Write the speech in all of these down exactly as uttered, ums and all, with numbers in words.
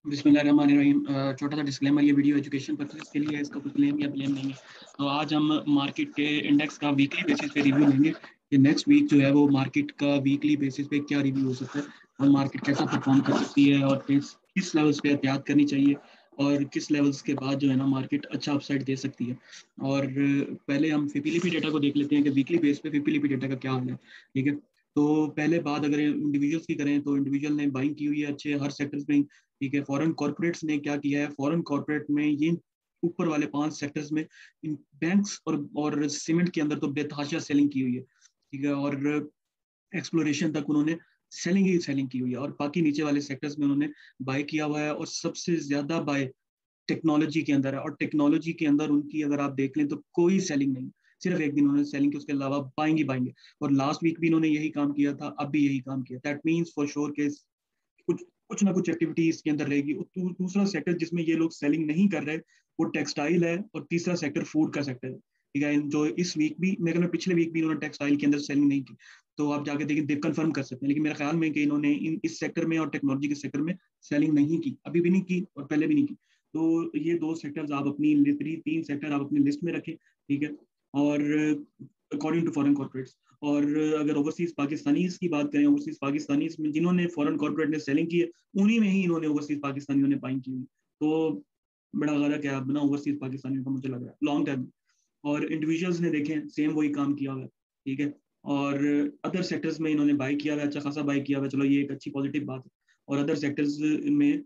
बिस्मिल्लाहिर्रहमानिर्रहीम। अ, छोटा सा डिस्क्लेमर, ये वीडियो एजुकेशन पर्पसेस के लिए है, इसका कोई क्लेम या ब्लेम नहीं है। तो आज हम मार्केट के इंडेक्स का वीकली बेसिस पे रिव्यू लेंगे कि नेक्स्ट वीक जो है वो मार्केट का वीकली बेसिस पे क्या रिव्यू हो सकता है और मार्केट कैसा परफॉर्म कर सकती है और किस किस लेवल्स पे एहतियात करनी चाहिए और किस लेवल्स के बाद जो है ना मार्केट अच्छा अपसाइड दे सकती है। और अ, पहले हम फिपिलिपी डेटा को देख लेते हैं कि वीकली बेस पे फिपिलिपी डेटा का क्या हाल है। ठीक है, तो पहले बात अगर इंडिविजुअल्स की करें तो इंडिविजुअल ने बाइंग की हुई है अच्छे हर सेक्टर्स में। ठीक है, फॉरेन कॉर्पोरेट्स ने क्या किया है, फॉरेन कॉर्पोरेट में ये ऊपर वाले पांच सेक्टर्स में इन बैंक्स और और सीमेंट के अंदर तो बेतहाशा सेलिंग की हुई है। ठीक है, और एक्सप्लोरेशन तक उन्होंने सेलिंग ही सेलिंग की हुई है और बाकी नीचे वाले सेक्टर्स में उन्होंने बाय किया हुआ है और सबसे ज्यादा बाय टेक्नोलॉजी के अंदर है। और टेक्नोलॉजी के अंदर उनकी अगर आप देख लें तो कोई सेलिंग नहीं, सिर्फ एक दिन उन्होंने सेलिंग की, उसके अलावा बाइंग ही बाइंग है। और लास्ट वीक भी इन्होंने यही काम किया था, अब भी यही काम किया। दैट मीन्स फॉर श्योर के कुछ कुछ ना कुछ एक्टिविटी इसके अंदर रहेगी। और दू, दूसरा सेक्टर जिसमें ये लोग सेलिंग नहीं कर रहे वो टेक्सटाइल है और तीसरा सेक्टर फूड का सेक्टर है। ठीक है, जो इस वीक भी मेरे ख्याल में पिछले वीक भी इन्होंने टेक्सटाइल के अंदर सेलिंग नहीं की, तो आप जाके देखिए, देख कंफर्म कर सकते हैं। लेकिन मेरे ख्याल में कि इन्होंने इन इस सेक्टर में और टेक्नोलॉजी के सेक्टर में सेलिंग नहीं की, अभी भी नहीं की और पहले भी नहीं की। तो ये दो सेक्टर्स आप अपनी लिस्ट, तीन सेक्टर आप अपनी लिस्ट में रखें। ठीक है, और अकॉर्डिंग टू फॉरेन कॉर्पोरेट्स। और अगर ओवरसीज पाकिस्तानीज की बात करें, ओवरसीज पाकिस्तानीज में जिन्होंने फॉरेन कॉर्पोरेट ने सेलिंग की है, उन्हीं में ही इन्होंने ओवरसीज पाकिस्तानियों ने बाइंग की हुई। तो बड़ा गलत है अब ना ओवरसीज पाकिस्तानियों का, मुझे लग रहा है लॉन्ग टर्म। और इंडिविजुअल्स ने देखें सेम वही काम किया हुआ है। ठीक है, और अदर सेक्टर्स में इन्होंने बाई किया हुआ है, अच्छा खासा बाई किया हुआ है, चलो ये एक अच्छी पॉजिटिव बात है। और अदर सेक्टर्स में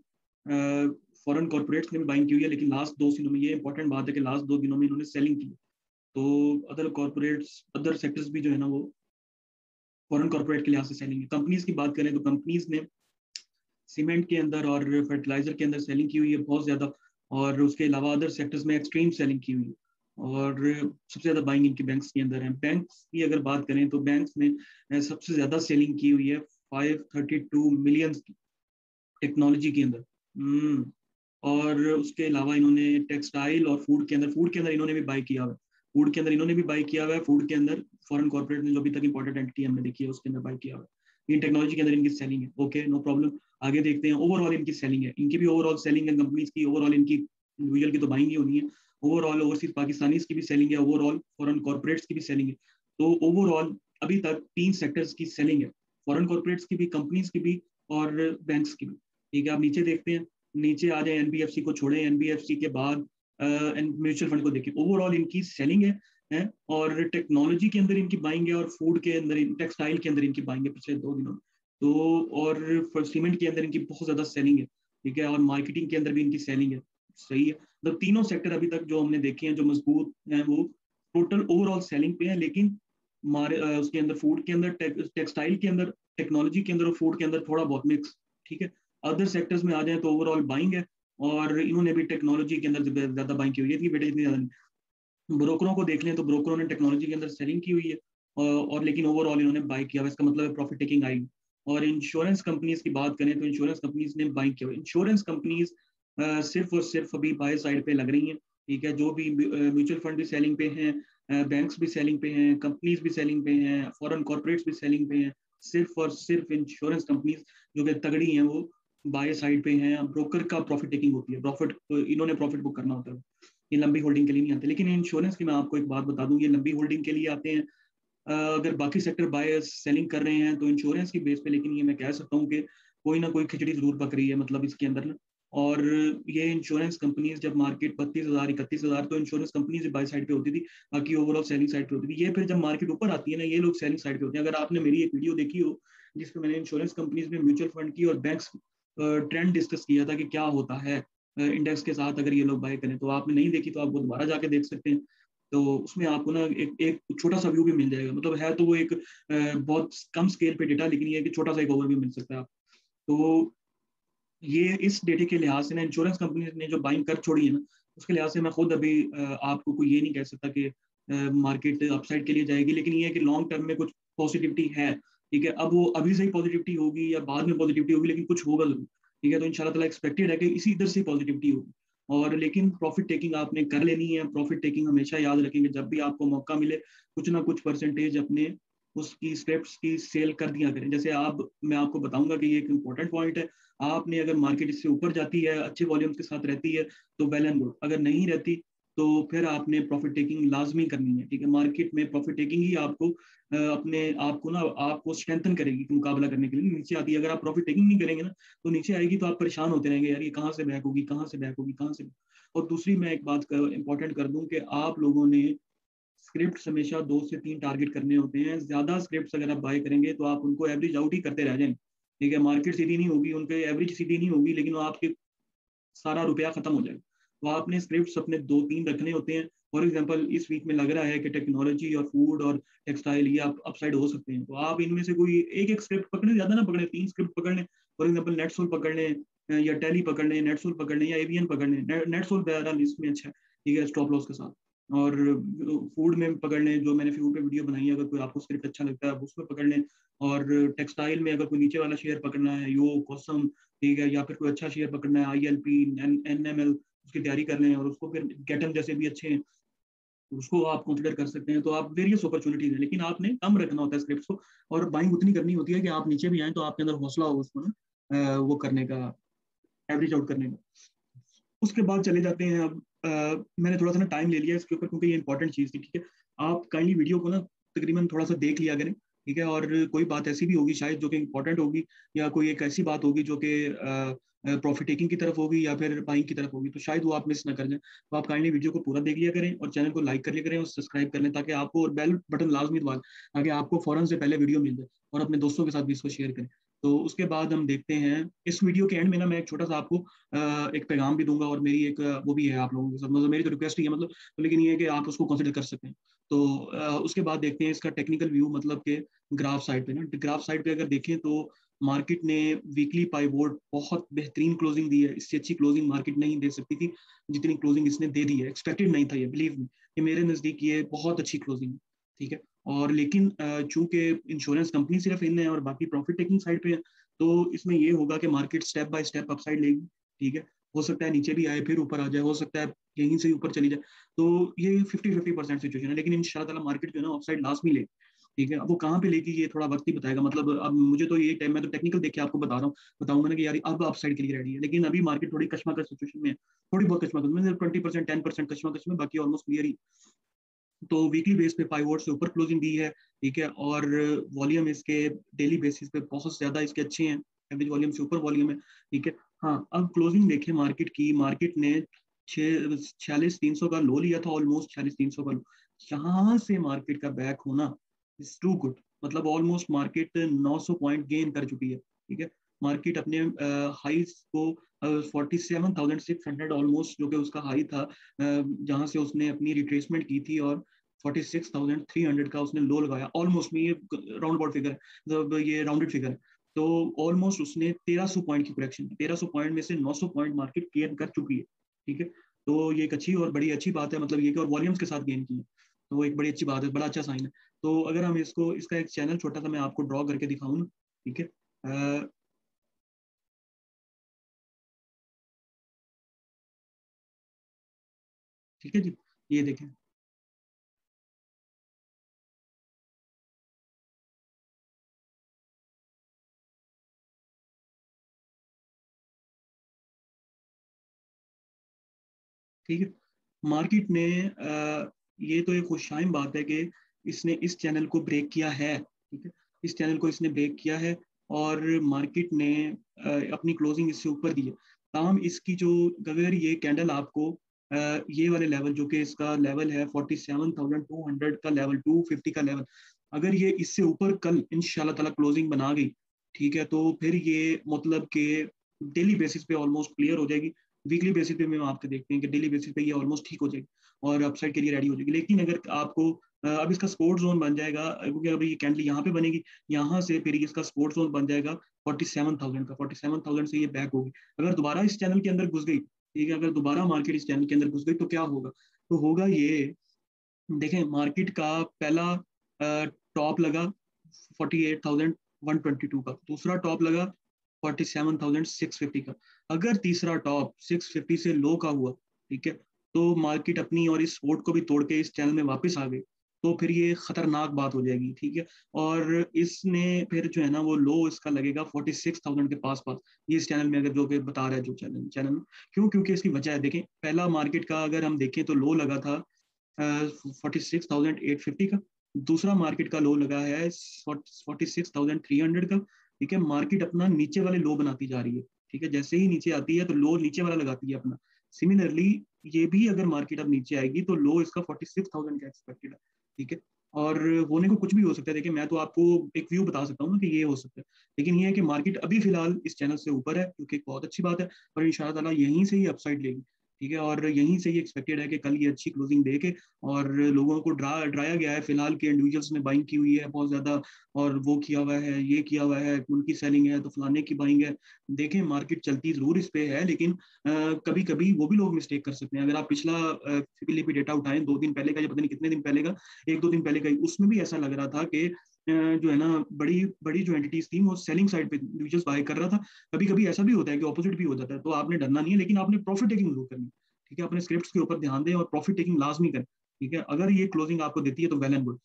फॉरेन कॉर्पोरेट्स ने भी बाइंग की हुई है, लेकिन लास्ट दो दिनों में ये इंपॉर्टेंट बात है कि लास्ट दो दिनों में इन्होंने सेलिंग की। तो अदर कॉर्पोरेट्स, अदर सेक्टर्स भी जो है ना वो फॉरेन कॉर्पोरेट के लिहाज से सेलिंग है। कंपनीज की बात करें तो कंपनीज ने सीमेंट के अंदर और फर्टिलाइजर के अंदर सेलिंग की हुई है बहुत ज्यादा। और उसके अलावा अदर सेक्टर्स में एक्सट्रीम सेलिंग की हुई है। और सबसे ज्यादा बाइंग इनकी बैंक्स के अंदर है। बैंक्स की अगर बात करें तो बैंक्स ने सबसे ज्यादा सेलिंग की हुई है फाइव थर्टी टू मिलियन की टेक्नोलॉजी के अंदर। हम्म और उसके अलावा इन्होंने टेक्सटाइल और फूड के अंदर, फूड के अंदर इन्होंने भी बाई किया हुआ है। फूड के अंदर इन्होंने भी बाई किया हुआ है। फूड के अंदर फॉरेन कॉर्पोरेट ने जो अभी तक इंपॉर्टेंट एंटिटी हमने देखी है उसके अंदर बाई किया हुआ है। इन टेक्नोलॉजी के अंदर इनकी सेलिंग है। Okay, no problem. आगे देखते हैं, ओवरऑल इनकी सेलिंग है, इनकी भी ओवरऑल सेलिंग है कंपनीज की। ओवरऑल इनकी इंडिविजुअल की तो बाइंग ही होनी है। ओवरऑल ओवरसीज पाकिस्तानीज की भी सेलिंग है, ओवरऑल फॉरेन कॉर्पोरेट्स की भी सेलिंग है। तो ओवरऑल अभी तक तीन सेक्टर्स की सेलिंग है, फॉरेन कॉर्पोरेट्स की भी, कंपनीज की भी और बैंक्स की भी। ठीक है, आप नीचे देखते हैं, नीचे आ जाए, एनबीएफसी को छोड़े, एनबीएफसी के बाद म्यूचुअल फंड को देखिए, ओवरऑल इनकी सेलिंग है, है और टेक्नोलॉजी के अंदर इनकी बाइंग है और फूड के अंदर, टेक्सटाइल के अंदर इनकी बाइंग है पिछले दो दिनों में। तो और सीमेंट के अंदर इनकी बहुत ज्यादा सेलिंग है। ठीक है, और मार्केटिंग के अंदर भी इनकी सेलिंग है। सही है, मतलब तीनों सेक्टर अभी तक जो हमने देखे हैं जो मजबूत हैं वो टोटल ओवरऑल सेलिंग पे है। लेकिन हमारे उसके अंदर, फूड के अंदर, टेक्सटाइल के अंदर, टेक्नोलॉजी के अंदर और फूड के अंदर थोड़ा बहुत मिक्स। ठीक है, अदर सेक्टर्स में आ जाए तो ओवरऑल बाइंग है। और इन्होंने भी टेक्नोलॉजी के अंदर ज्यादा बाइंग की हुई है, बेटे इतनी ज्यादा। ब्रोकरों को देख लें तो ब्रोकरों ने टेक्नोलॉजी के अंदर सेलिंग की हुई है और, और लेकिन ओवरऑल इन्होंने बाई किया हुआ, इसका मतलब है प्रॉफिट टेकिंग आई। और इंश्योरेंस कंपनीज की बात करें तो इंश्योरेंस कंपनीज ने बाई किया हुआ। इंश्योरेंस कंपनीज सिर्फ और सिर्फ अभी बाय साइड पे लग रही हैं। ठीक है, जो भी म्यूचुअल फंड भी सेलिंग पे हैं, बैंक्स भी सेलिंग पे हैं, कंपनीज भी सेलिंग पे हैं, फॉरेन कॉर्पोरेट्स भी सेलिंग पे हैं। सिर्फ और सिर्फ इंश्योरेंस कंपनीज जो कि तगड़ी हैं वो बाय साइड पे हैं। ब्रोकर का प्रॉफिट टेकिंग होती है, प्रॉफिट इन्होंने प्रॉफिट बुक करना होता है, ये लंबी होल्डिंग के लिए नहीं आते। लेकिन इंश्योरेंस की मैं आपको एक बात बता दूं, ये लंबी होल्डिंग के लिए आते हैं। अगर बाकी सेक्टर बाय सेलिंग कर रहे हैं तो इंश्योरेंस की बेस पे, लेकिन ये मैं कह सकता हूँ कि कोई ना कोई खिचड़ी जरूर पक रही है, मतलब इसके अंदर ना। और ये इंश्योरेंस कंपनीज जब मार्केट बत्तीस हजार इकतीस हजार तो इंश्योरेंस कंपनीज बाय साइड पे होती थी, बाकी ओवरऑल सेलिंग साइड पे होती थी। ये फिर जब मार्केट ऊपर आती है ना, ये लोग सेलिंग साइड पे होते हैं। अगर आपने मेरी एक वीडियो देखी हो जिसमें मैंने इंश्योरेंस कंपनीज में म्यूचुअल फंड की और बैंक्स ट्रेंड डिस्कस किया था कि क्या होता है इंडेक्स के साथ अगर ये लोग बाय करें, तो आपने नहीं देखी तो आप वो दोबारा जाके देख सकते हैं। तो उसमें आपको ना एक एक छोटा सा व्यू भी मिल जाएगा। मतलब है तो वो एक बहुत कम स्केल पे डेटा, लेकिन ये कि छोटा सा एक ओवरव्यू मिल सकता है आप। तो ये इस डेटे के लिहाज से ना इंश्योरेंस कंपनी ने जो बाइंग कर छोड़ी है ना, उसके लिहाज से मैं खुद अभी आपको कोई ये नहीं कह सकता कि मार्केट अपसाइड के लिए जाएगी। लेकिन ये है कि लॉन्ग टर्म में कुछ पॉजिटिविटी है। ठीक है, अब वो अभी से ही पॉजिटिविटी होगी या बाद में पॉजिटिविटी होगी, लेकिन कुछ होगा जरूर। ठीक है, तो इंशाल्लाह ताला एक्सपेक्टेड है कि इसी इधर से पॉजिटिविटी होगी। और लेकिन प्रॉफिट टेकिंग आपने कर लेनी है। प्रॉफिट टेकिंग हमेशा याद रखेंगे, जब भी आपको मौका मिले कुछ ना कुछ परसेंटेज अपने उसकी स्क्रिप्ट्स की सेल कर दिया करें। जैसे आप, मैं आपको बताऊंगा कि ये एक इंपॉर्टेंट पॉइंट है। आपने अगर मार्केट इससे ऊपर जाती है, अच्छे वॉल्यूम्स के साथ रहती है, तो वेल एंड गुड। अगर नहीं रहती तो फिर आपने प्रॉफिट टेकिंग लाजमी करनी है, ठीक है। मार्केट में प्रॉफिट टेकिंग ही आपको अ, अपने आप को ना आपको स्ट्रेंथन करेगी कि मुकाबला करने के लिए। नीचे आती है, अगर आप प्रॉफिट टेकिंग नहीं करेंगे ना, तो नीचे आएगी तो आप परेशान होते रहेंगे, यार ये कहाँ से बैक होगी, कहाँ से बैक होगी, कहाँ से। और दूसरी मैं एक बात इंपॉर्टेंट कर दूं कि आप लोगों ने स्क्रिप्ट हमेशा दो से तीन टारगेट करने होते हैं। ज्यादा स्क्रिप्ट अगर आप बाय करेंगे तो आप उनको एवरेज आउट ही करते रह जाएंगे, ठीक है। मार्केट सीधी नहीं होगी, उनके एवरेज सीधी नहीं होगी, लेकिन वो आपके सारा रुपया खत्म हो जाएगा। तो आपने स्क्रिप्ट्स अपने दो तीन रखने होते हैं। फॉर एग्जांपल इस वीक में लग रहा है कि टेक्नोलॉजी और फूड और टेक्सटाइल ये आप अपसाइड हो सकते हैं, तो आप इनमें से कोई एक एक स्क्रिप्ट पकड़े, ज्यादा ना पकड़े, तीन स्क्रिप्ट पकड़ लें। फॉर एग्जाम्पल नेटसोल पकड़ लें, या टैली पकड़ लें, नेटसोल पकड़ लें, या एवीएन पकड़ लें। नेटसोल बहरहाल इसमें अच्छा है, ठीक है, स्टॉप लॉस के साथ। और फूड में पकड़ लें, जो मैंने फूड पे वीडियो बनाई है, अगर कोई आपको स्क्रिप्ट अच्छा लगता है उसमें पकड़ लें। और टेक्सटाइल में अगर कोई नीचे वाला शेयर पकड़ना है, यो कॉसम, ठीक है, या फिर कोई अच्छा शेयर पकड़ना है, I L P, N M L, उसकी तैयारी कर लें। और उसको फिर गेटम जैसे भी अच्छे हैं, उसको आप कंसिडर कर सकते हैं। तो आप वेरियस अपॉर्चुनिटीज है, लेकिन आपने कम रखना होता है स्क्रिप्ट को, और बाइंग उतनी करनी होती है कि आप नीचे भी आए तो आपके अंदर हौसला हो उसको ना अ, वो करने का, एवरेज आउट करने का। उसके बाद चले जाते हैं अब। अ, मैंने थोड़ा सा ना टाइम ले लिया इसके ऊपर, क्योंकि ये इंपॉर्टेंट चीज़ थी, ठीक है। आप काइंडली वीडियो को ना तकरीबन थोड़ा सा देख लिया करें, ठीक है। और कोई बात ऐसी भी होगी शायद जो कि इंपॉर्टेंट होगी, या कोई एक ऐसी बात होगी जो कि प्रॉफिट टेकिंग की तरफ होगी या फिर बाइंग की तरफ होगी, तो शायद वो आप मिस ना कर जाए। तो आप काइंडली वीडियो को पूरा देख लिया करें और चैनल को लाइक कर लिया करें और सब्सक्राइब कर लें, ताकि आपको, और बेल बटन लाजमी दबा लें ताकि आपको फौरन से पहले वीडियो मिल जाए, और अपने दोस्तों के साथ भी इसको शेयर करें। तो उसके बाद हम देखते हैं इस वीडियो के एंड में ना, मैं एक छोटा सा आपको अ, एक पैगाम भी दूंगा, और मेरी एक अ, वो भी है आप लोगों के साथ, मतलब मेरी तो रिक्वेस्ट ही है, मतलब तो, लेकिन ये है कि आप उसको कंसिडर कर सकते हैं। तो अ, उसके बाद देखते हैं इसका टेक्निकल व्यू, मतलब कि ग्राफ साइड पे ना, ग्राफ साइड पे अगर देखें तो मार्केट ने वीकली पाइवोट बहुत बेहतरीन क्लोजिंग दी है। इससे अच्छी क्लोजिंग मार्केट नहीं दे सकती थी जितनी क्लोजिंग इसने दे दी है। एक्सपेक्टेड नहीं था ये, बिलीव मी, कि मेरे नजदीक ये बहुत अच्छी क्लोजिंग है, ठीक है। और लेकिन चूंकि इंश्योरेंस कंपनी सिर्फ इन है और बाकी प्रॉफिट टेकिंग साइड पे है, तो इसमें ये होगा कि market step by step upside लेगी, ठीक है। हो सकता है नीचे भी आए फिर ऊपर आ जाए, हो सकता है यहीं से ऊपर चली जाए। तो ये फिफ्टी फिफ्टी परसेंट सिचुएशन है, लेकिन इंशाल्लाह मार्केट जो है ना अपसाइड लाजमी ले, ठीक है। अब वो कहाँ पे लेगी ये थोड़ा वक्त ही बताएगा। मतलब अब मुझे तो ये टाइम, मैं तो टेक्निकल देख के आपको बता रहा हूँ, बताऊंगा ना कि यार अब अपसाइड के लिए रेडी है, लेकिन अभी मार्केट थोड़ी कश्मकश सिचुएशन में है, थोड़ी बहुत कश्मकश में, ट्वेंटी परसेंट टेन परसेंट कश्मकश में, बाकी ऑलमोस्ट क्लियर ही। तो वीकली बेस पे पाइवोट से ऊपर क्लोजिंग दी है, ठीक है। और वॉल्यूम इसके डेली बेसिस पे बहुत ज्यादा इसके अच्छे हैं, एवरेज वॉल्यूम से ऊपर वॉल्यूम है, ठीक है। हाँ, अब क्लोजिंग देखें मार्केट की। मार्केट ने छियालीस तीन सौ का लो लिया था, ऑलमोस्ट छियालीस तीन सौ का लो। यहाँ से मार्केट का बैक होना इज टू गुड, मतलब ऑलमोस्ट मार्केट नौ सौ पॉइंट गेन कर चुकी है, ठीक है। मार्केट अपने हाईस को forty seven thousand six hundred almost, जो कि उसका हाई था, जहां से उसने अपनी रिट्रेसमेंट की थी, और forty six thousand three hundred का उसने लो लगाया ऑलमोस्ट में। ये राउंड अबाउट फिगर है, मतलब ये राउंडेड फिगर है। तो ऑलमोस्ट उसने तेरह सौ पॉइंट की करेक्शन, तेरह सौ पॉइंट में से नौ सौ पॉइंट मार्केट गेन कर चुकी है, ठीक है। तो ये एक अच्छी और बड़ी अच्छी बात है, मतलब ये कि और वॉल्यूम्स के साथ गेन की है, तो एक बड़ी अच्छी बात है, बड़ा अच्छा साइन है। तो अगर हम इसको, इसका एक चैनल छोटा सा मैं आपको ड्रॉ करके दिखाऊं ना, ठीक है। अ, ठीक है जी, ये देखें। ठीक है, मार्केट ने अ, ये तो एक खुशाइन बात है कि इसने इस चैनल को ब्रेक किया है, ठीक है। इस चैनल को इसने ब्रेक किया है, और मार्केट ने अ, अपनी क्लोजिंग इससे ऊपर दी है। ताहम इसकी जो, अगर ये कैंडल आपको अ, ये वाले लेवल, जो कि इसका लेवल है forty seven thousand two hundred का लेवल, टू फिफ्टी का लेवल, अगर ये इससे ऊपर कल इंशाल्लाह ताला क्लोजिंग बना गई, ठीक है, तो फिर ये मतलब कि डेली बेसिस पे ऑलमोस्ट क्लियर हो जाएगी। वीकली बेसिस पे हम आपके देखते हैं कि डेली बेसिस पे ये ऑलमोस्ट ठीक हो जाएगी और अपसाइड के लिए रेडी हो जाएगी। लेकिन अगर आपको अ, अब इसका सपोर्ट जोन बन जाएगा, क्योंकि अभी ये कैंडल यहाँ पे बनेगी, यहाँ से फिर इसका सपोर्ट जोन बन जाएगा फोर्टी सेवन थाउजेंड का। फोर्टी सेवन थाउजेंड से ये बैक होगी। अगर दोबारा इस चैनल के अंदर घुस गई, ठीक है, अगर दोबारा मार्केट इस चैनल के अंदर घुस गई तो क्या होगा? तो होगा ये, देखें मार्केट का पहला टॉप लगा forty eight thousand one twenty two का, दूसरा टॉप लगा forty seven thousand six fifty का। अगर तीसरा टॉप सिक्स फिफ्टी से लो का हुआ, ठीक है, तो मार्केट अपनी और इस सपोर्ट को भी तोड़ के इस चैनल में वापस आ गई, तो फिर ये खतरनाक बात हो जाएगी, ठीक है। और इसने फिर जो है ना वो लो इसका लगेगा फोर्टी सिक्स थाउजेंड के पास पास, ये इस चैनल में अगर जो कि बता रहा है जो चैनल चैनल क्यों, क्योंकि इसकी वजह है, देखें पहला मार्केट का अगर हम देखें तो लो लगा था forty six thousand eight fifty का, दूसरा मार्केट का लो लगा है forty six thousand three hundred का, ठीक है। मार्केट अपना नीचे वाले लो बनाती जा रही है, ठीक है। जैसे ही नीचे आती है तो लो नीचे वाला लगाती है अपना। सिमिलरली ये भी अगर मार्केट अब नीचे आएगी तो लो इसका फोर्टी सिक्स थाउजेंड का एक्सपेक्टेड है, ठीक है। और होने को कुछ भी हो सकता है, देखिए मैं तो आपको एक व्यू बता सकता हूँ ना कि ये हो सकता है, लेकिन ये है कि मार्केट अभी फिलहाल इस चैनल से ऊपर है, क्योंकि एक बहुत अच्छी बात है, और इंशाल्लाह ताला यहीं से ही अपसाइड लेगी, ठीक है। और यहीं से ही एक्सपेक्टेड है कि कल ये अच्छी क्लोजिंग दे के, और लोगों को ड्रा ड्राया गया है फिलहाल के इंडिविजुअल्स ने बाइंग की हुई है बहुत ज्यादा, और वो किया हुआ है, ये किया हुआ है, उनकी सेलिंग है तो फलाने की बाइंग है। देखें मार्केट चलती जरूर इस पे है, लेकिन कभी कभी वो भी लोग मिस्टेक कर सकते हैं। अगर आप पिछला फिलिपी डेटा उठाएं दो दिन पहले का या पता नहीं कितने दिन पहले का, एक दो दिन पहले का ही, उसमें भी ऐसा लग रहा था कि जो है ना बड़ी बड़ी जो एंटिटीज थी वो सेलिंग साइड पे इंडिविजुअल्स बाय कर रहा था। कभी कभी ऐसा भी होता है कि ऑपोजिट भी हो जाता है, तो आपने डरना नहीं है, लेकिन आपने प्रॉफिट टेकिंग जरूर करनी है, ठीक है। अपने स्क्रिप्ट्स के ऊपर ध्यान दें और प्रॉफिट टेकिंग लाजमी करें, ठीक है। अगर ये क्लोजिंग आपको देती है तो वेल एंड गुड।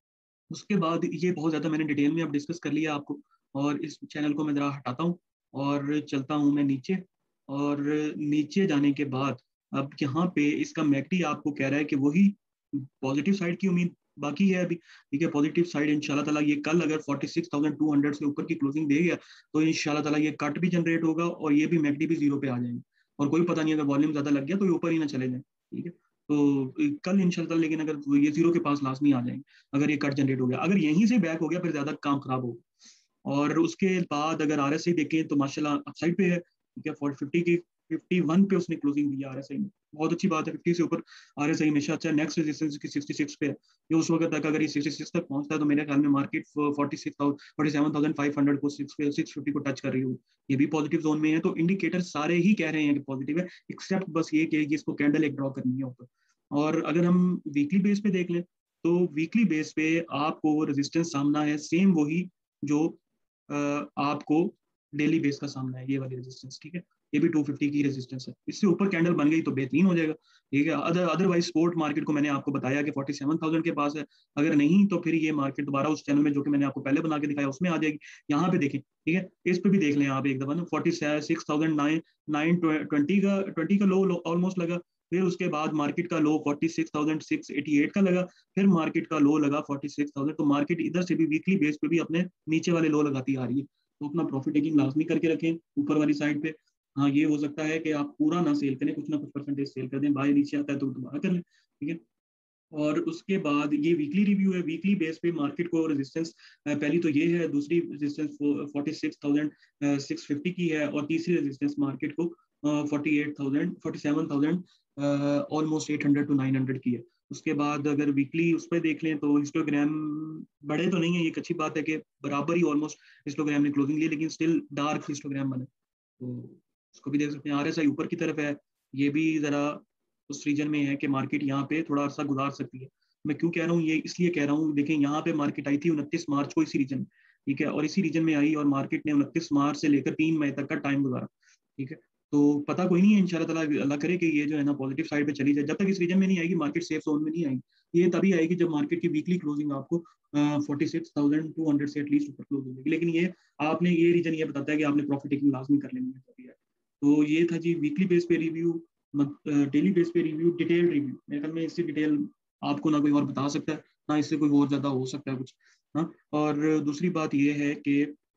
उसके बाद ये बहुत ज्यादा मैंने डिटेल में अब डिस्कस कर लिया आपको, और इस चैनल को मैं जरा हटाता हूँ और चलता हूँ मैं नीचे। और नीचे जाने के बाद अब यहाँ पे इसका मैकडी आपको कह रहा है कि वही पॉजिटिव साइड की उम्मीद बाकी है अभी, ठीक है। पॉजिटिव साइड इंशाल्लाह ताला ये कल अगर forty six thousand two hundred से ऊपर की क्लोजिंग दे गया तो इंशाल्लाह ताला ये कट भी जनरेट होगा और ये भी मैकडी भी जीरो पे आ जाएंगे। और कोई पता नहीं, अगर वॉल्यूम ज्यादा लग गया तो ये ऊपर ही ना चले जाए, ठीक है। तो कल इंशाल्लाह, लेकिन अगर ये जीरो के पास लाजमी आ जाएंगे अगर ये कट जनरेट हो गया, अगर यहीं से बैक हो गया फिर ज्यादा काम खराब होगा। और उसके बाद अगर आर एस आई देखें तो माशाल्लाह अपसाइड पे है, ठीक है। फोर फिफ्टी की फिफ्टी वन पे उसने क्लोजिंग दी आर एस आई में, बहुत अच्छी बात है। फिफ्टी से ऊपर आर एस आई हमेशा अच्छा है। नेक्स्ट रेजिस्टेंस की सिक्सटी सिक्स पे है, ये उस वक्त तक अगर ये सिक्सटी सिक्स तक पहुंचता है तो मेरे ख्याल में market forty six forty seven thousand five hundred को सिक्स सिक्स फिफ्टी को टच कर रही होगी, ये भी पॉजिटिव जोन में है। तो इंडिकेटर सारे ही कह रहे हैं कि पॉजिटिव है, एक्सेप्ट बस ये कि इसको कैंडल एक ड्रॉ करनी है ऊपर। और अगर हम वीकली बेस पे देख लें तो वीकली बेस पे आपको रेजिस्टेंस सामना है सेम वही जो आ, आपको डेली बेस का सामना है, ये वाली रेजिस्टेंस, ठीक है। ये भी टू फिफ्टी की रेजिस्टेंस है, इससे ऊपर कैंडल बन गई तो बेहतरीन हो जाएगा, ठीक है। अदर अदरवाइज स्पोर्ट मार्केट को मैंने आपको बताया कि फोर्टी सेवन थाउजेंड के पास है, अगर नहीं तो फिर ये मार्केट दोबारा उस चैनल में जो कि मैंने आपको पहले बना के दिखाया उसमें आ जाएगी। यहाँ पे देखें, ठीक है, इस पे भी देख लें आप एक दफा ना, forty six thousand nine nine twenty का ट्वेंटी का लो ऑलमोस्ट लगा। फिर उसके बाद मार्केट का low forty six thousand six eighty eight का लगा, फिर मार्केट का लो लगा फोर्टी सिक्स थाउजेंड। तो मार्केट इधर से भी वीकली बेस पे भी अपने नीचे वाले लो लगाती आ रही है, तो अपना प्रॉफिट टेकिंग लाजमी करके रखें ऊपर वाली साइड पे। हाँ ये हो सकता है कि आप पूरा ना सेल करें, कुछ ना कुछ परसेंटेज सेल कर दें, बाय नीचे आता है तो दोबारा कर लें, ठीक है। और उसके बाद ये वीकली रिव्यू है, वीकली बेस पे मार्केट को रेजिस्टेंस पहली तो ये है, दूसरी resistance forty six thousand six fifty की है, और तीसरी रेजिस्टेंस मार्केट को forty eight thousand forty seven thousand almost eight hundred to nine hundred की है। उसके बाद अगर वीकली उस पर देख लें तो हिस्टोग्राम बड़े तो नहीं है, ये एक अच्छी बात है कि बराबर ही ऑलमोस्ट हिस्टोग्राम ने क्लोजिंग ली, लेकिन स्टिल डार्क हिस्टोग्राम बने, तो उसको भी देख सकते हैं। आर एस आई ऊपर की तरफ है, ये भी जरा उस रीजन में है कि मार्केट यहाँ पे थोड़ा अरसा गुजार सकती है। मैं क्यों कह रहा हूँ ये, इसलिए कह रहा हूँ, देखें यहाँ पे मार्केट आई थी उनतीस मार्च को इसी रीजन में, ठीक है। और इसी रीजन में आई और मार्केट ने उनतीस मार्च से लेकर तीन मई तक का टाइम गुजारा, ठीक है। तो पता कोई नहीं है, इंशाल्लाह ताला अल्लाह करे कि ये जो है ना पॉजिटिव साइड पे चली जाए। जब तक इस रीजन में नहीं आएगी मार्केट सेफ जोन में नहीं आएगी, ये तभी आएगी जब मार्केट की वीकली क्लोजिंग आपको forty six thousand two hundred से एटलीस्ट ऊपर क्लोज हो जाएगी। लेकिन ये आपने ये रीजन ये बताता है कि आपने प्रॉफिट टेकिंग लाजमी कर लेनी है। तो ये था जी वीकली बेस पे रिव्यू, डेली बेस पे रिव्यू, डिटेल रिव्यू। मेरे ख्याल में इससे डिटेल आपको ना कोई और बता सकता है ना इससे कोई और ज्यादा हो सकता है कुछ। हाँ, और दूसरी बात ये है कि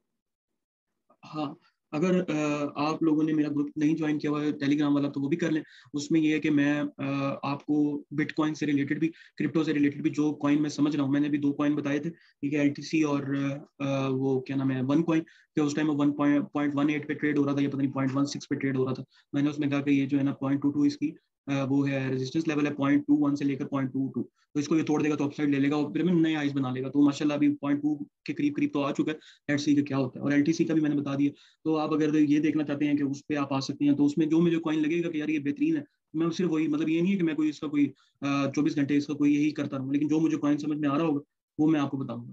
हाँ, अगर अ, आप लोगों ने मेरा ग्रुप नहीं ज्वाइन किया हुआ है टेलीग्राम वाला तो वो भी कर लें। उसमें ये है कि मैं अ, आपको बिटकॉइन से रिलेटेड भी, क्रिप्टो से रिलेटेड भी जो कॉइन मैं समझ रहा हूँ, मैंने भी दो कॉइन बताए थे, ठीक है। एल टी सी और अ, वो क्या नाम है वन कॉइन, कि उस time one point one eight पे ट्रेड हो रहा था या पता नहीं पॉइंट वन सिक्स पे ट्रेड हो रहा था। मैंने उसमें कहा कि ये जो है ना पॉइंट टू टू इसकी अ, वो है रेजिस्टेंस लेवल है पॉइंट टू वन से लेकर पॉइंट टू टू, तो इसको ये तोड़ देगा तो अपसाइड ले लेगा और फिर में नए हाइस बना लेगा। तो माशाल्लाह अभी पॉइंट टू के करीब करीब तो आ चुका है। लेट्स सी का क्या होता है। और एल टी सी का भी मैंने बता दिया। तो आप अगर ये देखना चाहते हैं कि उस पर आप आ सकते हैं तो उसमें जो मुझे कॉइन लगेगा कि यार ये बेहतरीन है, मैं सिर्फ वही, मतलब ये नहीं है कि मैं कोई इसका कोई चौबीस घंटे इसका कोई यही करता रहूँ, लेकिन जो मुझे कॉइन समझ में आ रहा होगा वो मैं आपको बताऊंगा।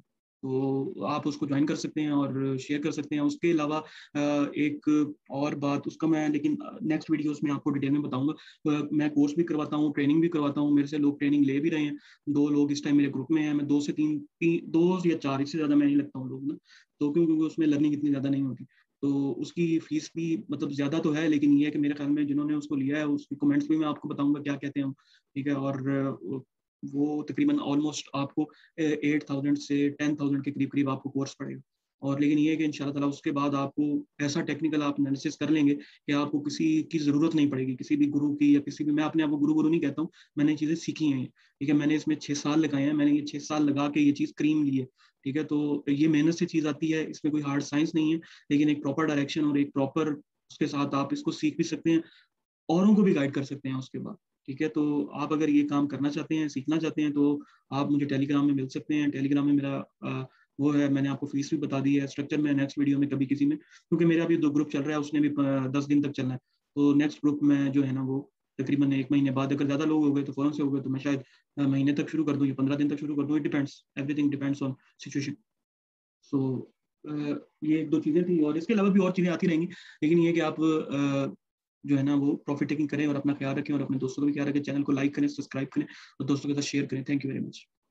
तो आप उसको ज्वाइन कर सकते हैं और शेयर कर सकते हैं। उसके अलावा एक और बात, उसका मैं लेकिन नेक्स्ट वीडियोस में आपको डिटेल में बताऊंगा। मैं कोर्स भी करवाता हूँ, ट्रेनिंग भी करवाता हूँ, मेरे से लोग ट्रेनिंग ले भी रहे हैं। दो लोग इस टाइम मेरे ग्रुप में हैं, मैं दो से तीन, तीन दो या चार, इससे ज़्यादा मैं नहीं लगता हूँ लोग ना, तो क्यों क्योंकि उसमें लर्निंग इतनी ज़्यादा नहीं होती। तो उसकी फीस भी मतलब ज़्यादा तो है, लेकिन ये है कि मेरे ख्याल में जिन्होंने उसको लिया है उसकी कमेंट्स भी मैं आपको बताऊंगा क्या कहते हैं हम, ठीक है। और वो तकरीबन ऑलमोस्ट आपको एट थाउजेंड से टेन थाउजेंड के करीब करीब आपको कोर्स पड़ेगा। और लेकिन ये है कि इंशाल्लाह ताला उसके बाद आपको ऐसा टेक्निकल आप एनालिसिस कर लेंगे कि आपको किसी की ज़रूरत नहीं पड़ेगी, किसी भी गुरु की या किसी भी, मैं अपने आप को गुरु गुरु नहीं कहता हूँ, मैंने चीज़ें सीखी हैं, ठीक है। मैंने इसमें छः साल लगाए हैं, मैंने ये छः साल लगा के ये चीज़ क्रीम ली है, ठीक है। तो ये मेहनत से चीज़ आती है, इसमें कोई हार्ड साइंस नहीं है, लेकिन एक प्रॉपर डायरेक्शन और एक प्रॉपर उसके साथ आप इसको सीख भी सकते हैं, औरों को भी गाइड कर सकते हैं उसके बाद, ठीक है। तो आप अगर ये काम करना चाहते हैं, सीखना चाहते हैं, तो आप मुझे टेलीग्राम में मिल सकते हैं। टेलीग्राम में मेरा आ, वो है, मैंने आपको फीस भी बता दी है, स्ट्रक्चर में नेक्स्ट वीडियो में कभी किसी में, क्योंकि मेरा अभी दो ग्रुप चल रहा है, उसने भी दस दिन तक चलना है। तो नेक्स्ट ग्रुप में जो है ना वो तकरीबन एक महीने बाद, अगर ज़्यादा लोग हो गए तो फ़ौरन से हो गए तो मैं शायद महीने तक शुरू कर दूँ या पंद्रह दिन तक शुरू कर दूँ, it depends, everything depends on situation. So ये एक दो चीज़ें थी, और इसके अलावा भी और चीज़ें आती रहेंगी, लेकिन ये कि आप uh, जो है ना वो प्रॉफिट टेकिंग करें और अपना ख्याल रखें और अपने दोस्तों का भी ख्याल रखें। चैनल को लाइक करें, सब्सक्राइब करें और दोस्तों के साथ शेयर करें। Thank you very much.